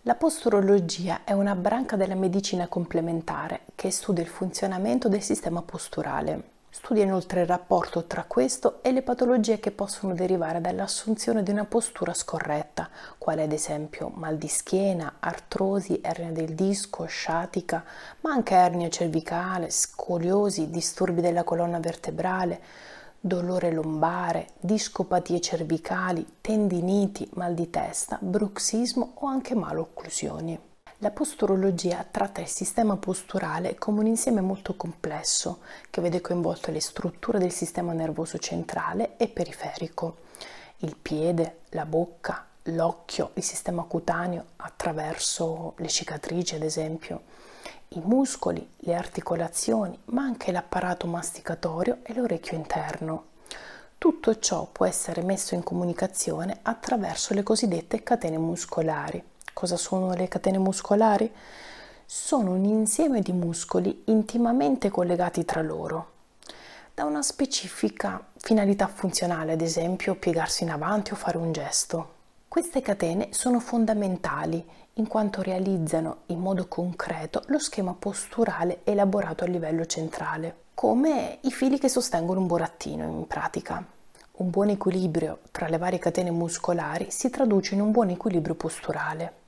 La posturologia è una branca della medicina complementare che studia il funzionamento del sistema posturale. Studia inoltre il rapporto tra questo e le patologie che possono derivare dall'assunzione di una postura scorretta, quale ad esempio mal di schiena, artrosi, ernia del disco, sciatica, ma anche ernia cervicale, scoliosi, disturbi della colonna vertebrale, dolore lombare, discopatie cervicali, tendiniti, mal di testa, bruxismo o anche malocclusioni. La posturologia tratta il sistema posturale come un insieme molto complesso che vede coinvolte le strutture del sistema nervoso centrale e periferico, il piede, la bocca, l'occhio, il sistema cutaneo attraverso le cicatrici ad esempio, i muscoli, le articolazioni, ma anche l'apparato masticatorio e l'orecchio interno. Tutto ciò può essere messo in comunicazione attraverso le cosiddette catene muscolari. Cosa sono le catene muscolari? Sono un insieme di muscoli intimamente collegati tra loro, da una specifica finalità funzionale, ad esempio piegarsi in avanti o fare un gesto. Queste catene sono fondamentali in quanto realizzano in modo concreto lo schema posturale elaborato a livello centrale, come i fili che sostengono un burattino in pratica. Un buon equilibrio tra le varie catene muscolari si traduce in un buon equilibrio posturale.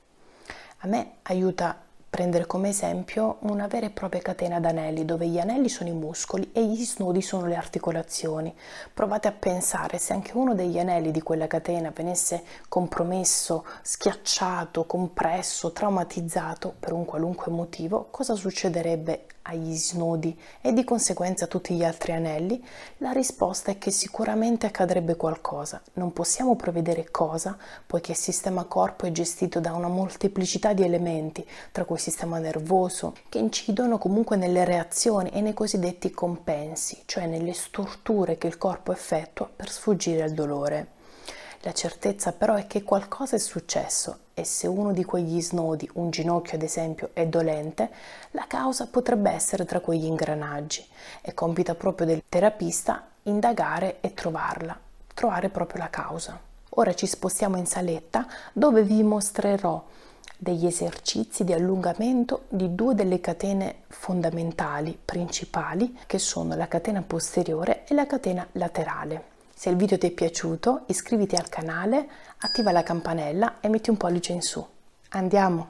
A me aiuta a prendere come esempio una vera e propria catena ad anelli, dove gli anelli sono i muscoli e gli snodi sono le articolazioni. Provate a pensare se anche uno degli anelli di quella catena venisse compromesso, schiacciato, compresso, traumatizzato per un qualunque motivo, cosa succederebbe agli snodi e di conseguenza a tutti gli altri anelli? La risposta è che sicuramente accadrebbe qualcosa. Non possiamo prevedere cosa, poiché il sistema corpo è gestito da una molteplicità di elementi, tra cui il sistema nervoso, che incidono comunque nelle reazioni e nei cosiddetti compensi, cioè nelle storture che il corpo effettua per sfuggire al dolore. La certezza però è che qualcosa è successo e se uno di quegli snodi, un ginocchio ad esempio, è dolente, la causa potrebbe essere tra quegli ingranaggi. È compito proprio del terapista indagare e trovare proprio la causa. Ora ci spostiamo in saletta dove vi mostrerò degli esercizi di allungamento di due delle catene fondamentali, principali, che sono la catena posteriore e la catena laterale. Se il video ti è piaciuto, iscriviti al canale, attiva la campanella e metti un pollice in su. Andiamo!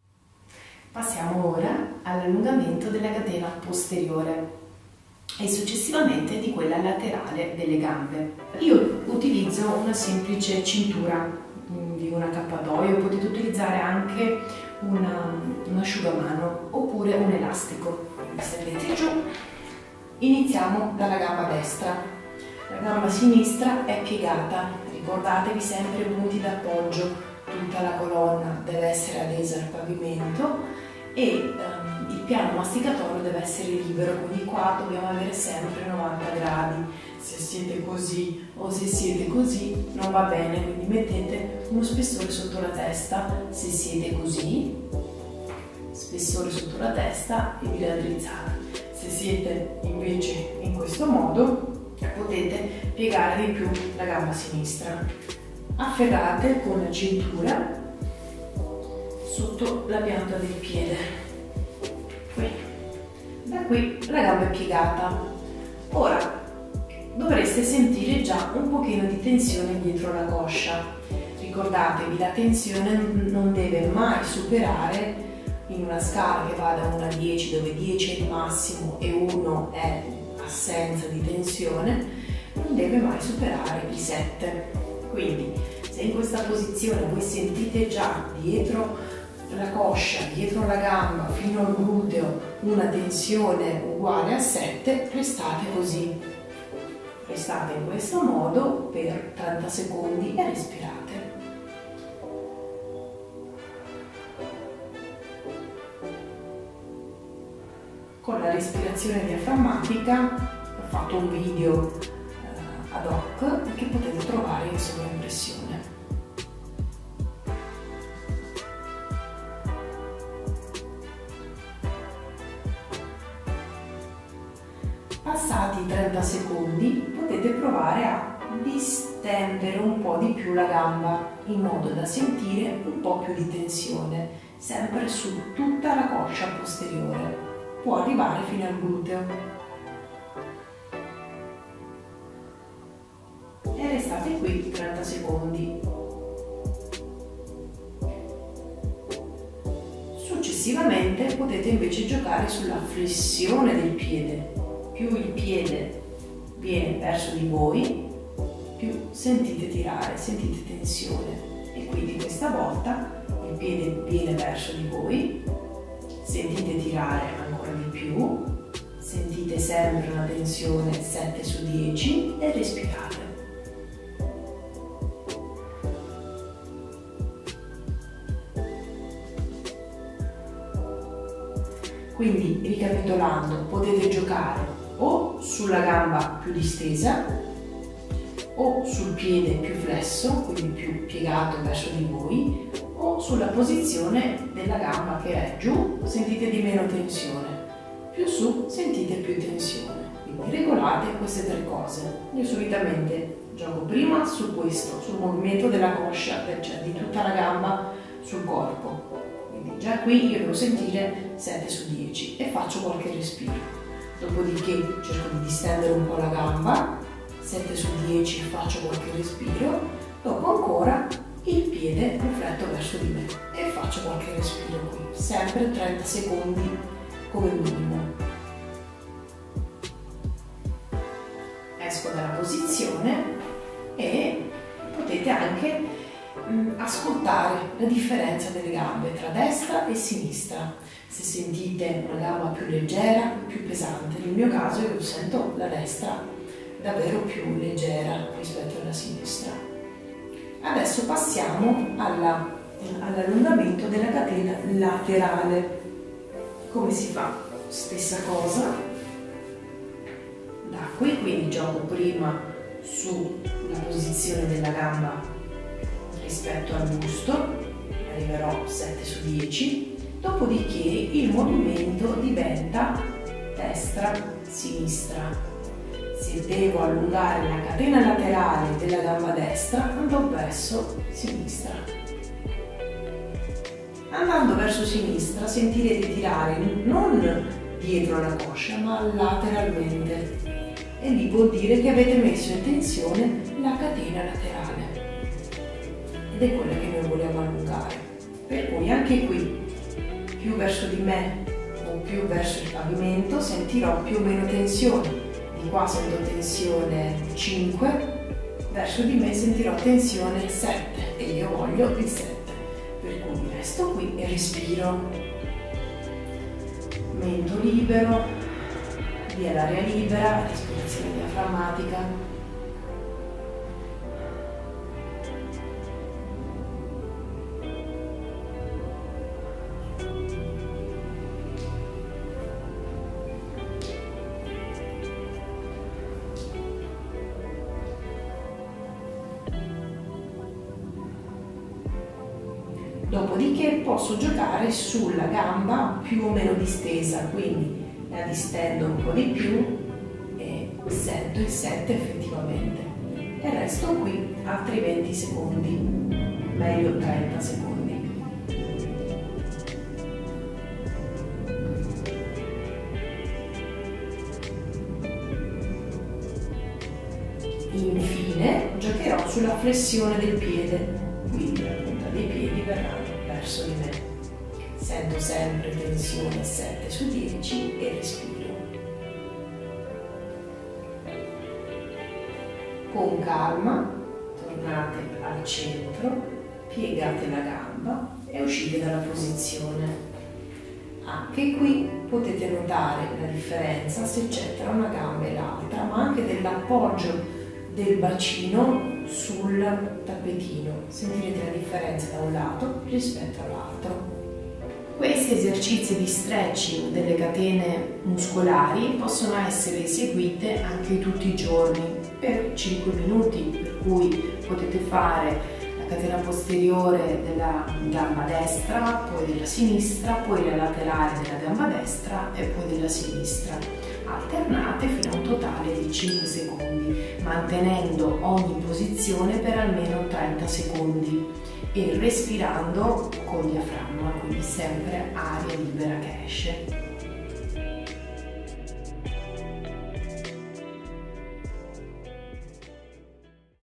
Passiamo ora all'allungamento della catena posteriore e successivamente di quella laterale delle gambe. Io utilizzo una semplice cintura di un accappatoio, potete utilizzare anche un asciugamano oppure un elastico. Mi stendete giù, iniziamo dalla gamba destra. La gamba sinistra è piegata, ricordatevi sempre i punti d'appoggio, tutta la colonna deve essere adesa al pavimento e il piano masticatorio deve essere libero, quindi qua dobbiamo avere sempre 90 gradi. Se siete così o se siete così non va bene, quindi mettete uno spessore sotto la testa, se siete così, spessore sotto la testa e vi raddrizzate. Se siete invece in questo modo, potete piegare di più la gamba sinistra. Afferrate con la cintura sotto la pianta del piede. Qui. Da qui la gamba è piegata. Ora dovreste sentire già un pochino di tensione dietro la coscia. Ricordatevi, la tensione non deve mai superare, in una scala che va da 1 a 10, dove 10 è il massimo e 1 è assenza di tensione, non deve mai superare il 7. Quindi se in questa posizione voi sentite già dietro la coscia, dietro la gamba fino al gluteo una tensione uguale a 7, restate così. Restate in questo modo per 30 secondi e respirate. Con la respirazione diaframmatica ho fatto un video ad hoc che potete trovare in sovraimpressione. Passati 30 secondi potete provare a distendere un po' di più la gamba in modo da sentire un po' più di tensione, sempre su tutta la coscia posteriore. Può arrivare fino al gluteo. E restate qui 30 secondi. Successivamente potete invece giocare sulla flessione del piede. Più il piede viene verso di voi, più sentite tirare, sentite tensione. E quindi questa volta il piede viene verso di voi, sentite tirare ancora di più, sentite sempre una tensione 7 su 10 e respirate. Quindi, ricapitolando, potete giocare o sulla gamba più distesa o sul piede più flesso, quindi più piegato verso di voi, o sulla posizione della gamba che è giù, sentite di meno tensione, più su sentite più tensione. Quindi regolate queste tre cose. Io solitamente gioco prima su questo, sul movimento della coscia, cioè di tutta la gamba sul corpo. Quindi già qui io devo sentire 7 su 10 e faccio qualche respiro. Dopodiché cerco di distendere un po' la gamba, 7 su 10 faccio qualche respiro, dopo ancora il piede rifletto verso di me e faccio qualche respiro qui, sempre 30 secondi come minimo. Esco dalla posizione e potete anche ascoltare la differenza delle gambe tra destra e sinistra. Se sentite una gamba più leggera, più pesante, nel mio caso io sento la destra davvero più leggera rispetto alla sinistra. Adesso passiamo all'allungamento della catena laterale. Come si fa? Stessa cosa da qui, quindi gioco prima sulla posizione della gamba rispetto al busto, arriverò 7 su 10, dopodiché il movimento diventa destra-sinistra. Se devo allungare la catena laterale della gamba destra, andrò verso sinistra. Andando verso sinistra sentirete tirare non dietro la coscia, ma lateralmente. E lì vuol dire che avete messo in tensione la catena laterale. Ed è quella che noi vogliamo allungare. Per cui anche qui, più verso di me o più verso il pavimento, sentirò più o meno tensione. Di qua sento tensione 5, verso di me sentirò tensione 7 e io voglio il 7. Per cui resto qui e respiro. Mento libero, via l'aria libera, respirazione diaframmatica. Dopodiché posso giocare sulla gamba più o meno distesa, quindi la distendo un po' di più e sento il 7 effettivamente. E resto qui altri 20 secondi, meglio 30 secondi. Infine giocherò sulla flessione del piede, quindi la punta dei piedi verranno verso di me. Sento sempre tensione 7 su 10 e respiro. Con calma tornate al centro, piegate la gamba e uscite dalla posizione. Anche qui potete notare la differenza se c'è tra una gamba e l'altra, ma anche dell'appoggio del bacino sul tappetino. Sentirete la differenza da un lato rispetto all'altro. Questi esercizi di stretching delle catene muscolari possono essere eseguite anche tutti i giorni per 5 minuti, per cui potete fare la catena posteriore della gamba destra, poi della sinistra, poi la laterale della gamba destra e poi della sinistra. alternate fino a un totale di 5 secondi, mantenendo ogni posizione per almeno 30 secondi e respirando col diaframma, quindi sempre aria di